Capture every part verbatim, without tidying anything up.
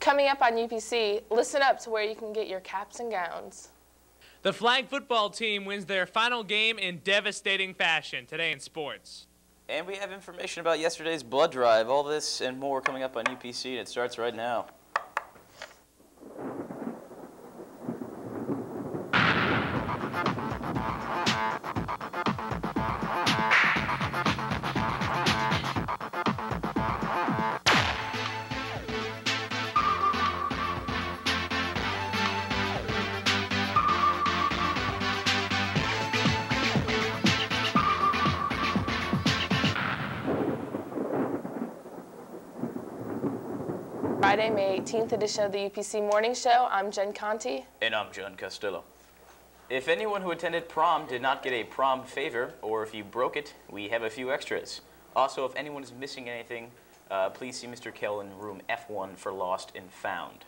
Coming up on U P C, listen up to where you can get your caps and gowns. The flag football team wins their final game in devastating fashion today in sports. And we have information about yesterday's blood drive. All this and more coming up on U P C, and it starts right now. Friday, May eighteenth edition of the U P C Morning Show. I'm Jen Conti. And I'm John Costello. If anyone who attended prom did not get a prom favor, or if you broke it, we have a few extras. Also, if anyone is missing anything, uh, please see Mister Kell in room F one for Lost and Found.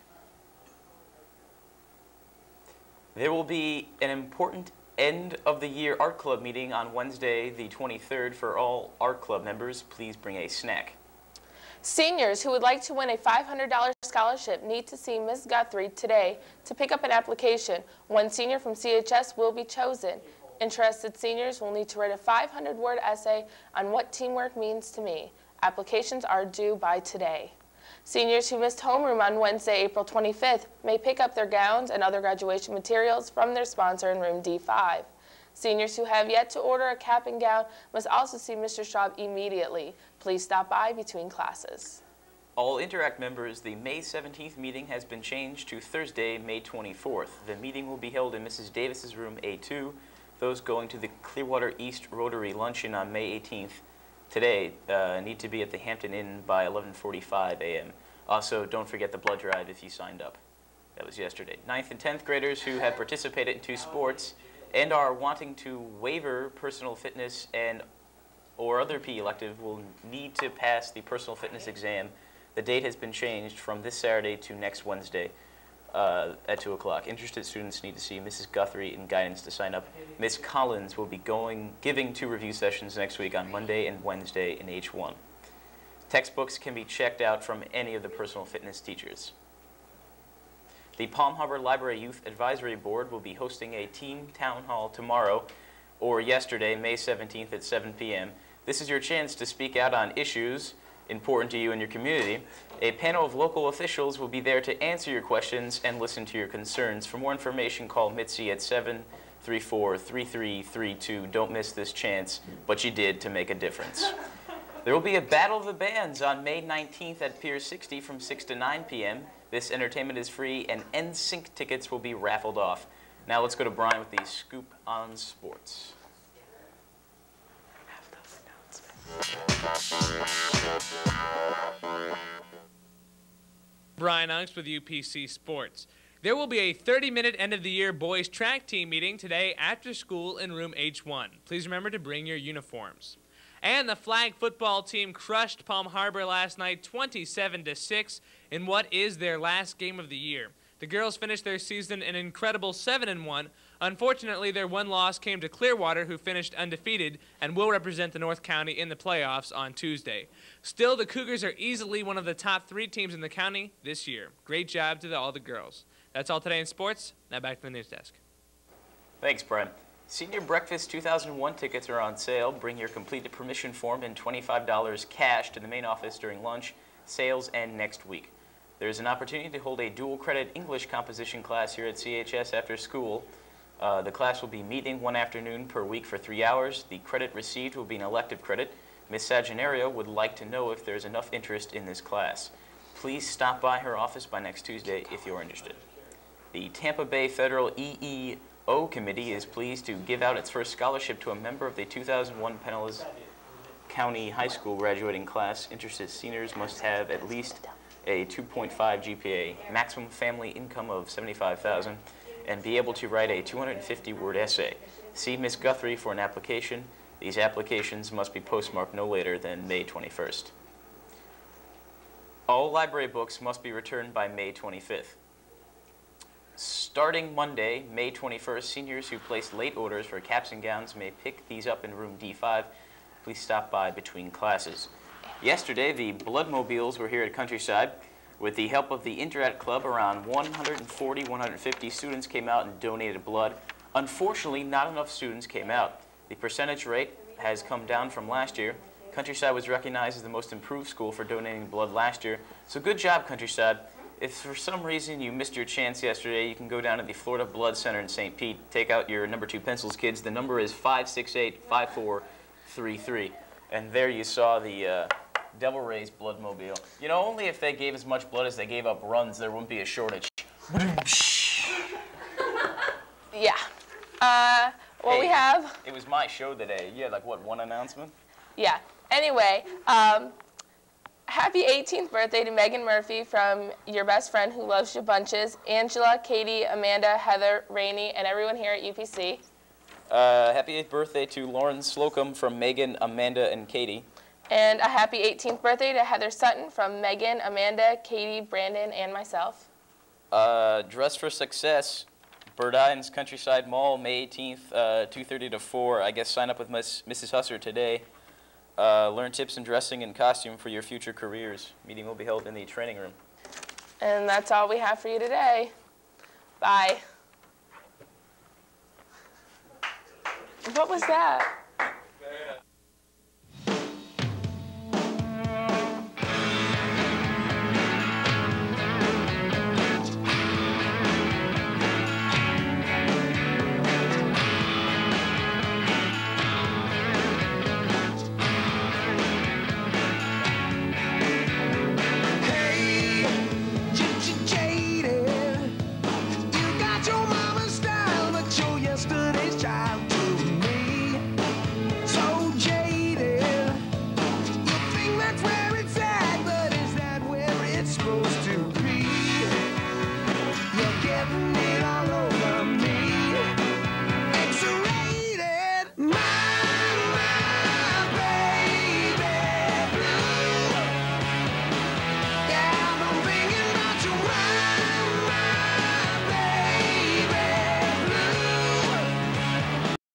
There will be an important end of the year art club meeting on Wednesday, the twenty-third. For all art club members, please bring a snack. Seniors who would like to win a five hundred dollar scholarship need to see Miz Guthrie today to pick up an application. One senior from C H S will be chosen. Interested seniors will need to write a five hundred word essay on what teamwork means to me. Applications are due by today. Seniors who missed homeroom on Wednesday, April twenty-fifth may pick up their gowns and other graduation materials from their sponsor in room D five. Seniors who have yet to order a cap and gown must also see Mister Straub immediately. Please stop by between classes. All Interact members, the May seventeenth meeting has been changed to Thursday, May twenty-fourth. The meeting will be held in Missus Davis's room A two. Those going to the Clearwater East Rotary Luncheon on May eighteenth today uh, need to be at the Hampton Inn by eleven forty-five a m Also, don't forget the blood drive if you signed up. That was yesterday. ninth and tenth graders who have participated in two sports and are wanting to waiver personal fitness and or other P E elective will need to pass the personal fitness exam. The date has been changed from this Saturday to next Wednesday uh, at two o'clock. Interested students need to see Missus Guthrie in guidance to sign up. Miz Collins will be going, giving two review sessions next week on Monday and Wednesday in H one. Textbooks can be checked out from any of the personal fitness teachers. The Palm Harbor Library Youth Advisory Board will be hosting a team town hall tomorrow or yesterday, May seventeenth at seven p m This is your chance to speak out on issues important to you and your community. A panel of local officials will be there to answer your questions and listen to your concerns. For more information, call Mitzi at seven three four, three three three two. Don't miss this chance, but you did to make a difference. There will be a Battle of the Bands on May nineteenth at Pier sixty from six to nine p m This entertainment is free, and N Sync tickets will be raffled off. Now let's go to Brian with the scoop on sports. Brian Unks with U P C Sports. There will be a thirty minute end-of-the-year boys track team meeting today after school in room H one. Please remember to bring your uniforms. And the flag football team crushed Palm Harbor last night twenty-seven to six in what is their last game of the year. The girls finished their season an incredible seven and one. Unfortunately, their one loss came to Clearwater, who finished undefeated and will represent the North County in the playoffs on Tuesday. Still, the Cougars are easily one of the top three teams in the county this year. Great job to the, all the girls. That's all today in sports. Now back to the news desk. Thanks, Brian. Senior Breakfast two thousand one tickets are on sale. Bring your completed permission form and twenty-five dollars cash to the main office during lunch, sales, and next week. There is an opportunity to hold a dual credit English composition class here at C H S after school. Uh, the class will be meeting one afternoon per week for three hours. The credit received will be an elective credit. Miz Sagenario would like to know if there is enough interest in this class. Please stop by her office by next Tuesday if you are interested. The Tampa Bay Federal E E O Committee is pleased to give out its first scholarship to a member of the two thousand one Pinellas County High School graduating class. Interested seniors must have at least a two point five G P A, maximum family income of seventy-five thousand dollars, and be able to write a two hundred fifty word essay. See Miz Guthrie for an application. These applications must be postmarked no later than May twenty-first. All library books must be returned by May twenty-fifth. Starting Monday, May twenty-first, seniors who placed late orders for caps and gowns may pick these up in room D five. Please stop by between classes. Yesterday, the Bloodmobiles were here at Countryside With the help of the Interact Club, around one hundred forty, one hundred fifty students came out and donated blood. Unfortunately, not enough students came out. The percentage rate has come down from last year. Countryside was recognized as the most improved school for donating blood last year. So good job, Countryside. If for some reason you missed your chance yesterday, you can go down to the Florida Blood Center in Saint Pete. Take out your number two pencils, kids. The number is five six eight, five four three three. And there you saw the uh, Devil Rays Bloodmobile. You know, only if they gave as much blood as they gave up runs, there wouldn't be a shortage. Yeah. Uh, what Hey, we have... It was my show today. You had, like, what, one announcement? Yeah. Anyway, um, happy eighteenth birthday to Megan Murphy from your best friend who loves you bunches, Angela, Katie, Amanda, Heather, Rainey, and everyone here at U P C. Uh, happy eighth birthday to Lauren Slocum from Megan, Amanda, and Katie. And a happy eighteenth birthday to Heather Sutton from Megan, Amanda, Katie, Brandon, and myself. Uh, Dress for Success, Burdine's Countryside Mall, May eighteenth, uh, two thirty to four. I guess sign up with Miss, Missus Husser today. Uh, learn tips in dressing and costume for your future careers. Meeting will be held in the training room. And that's all we have for you today. Bye. What was that?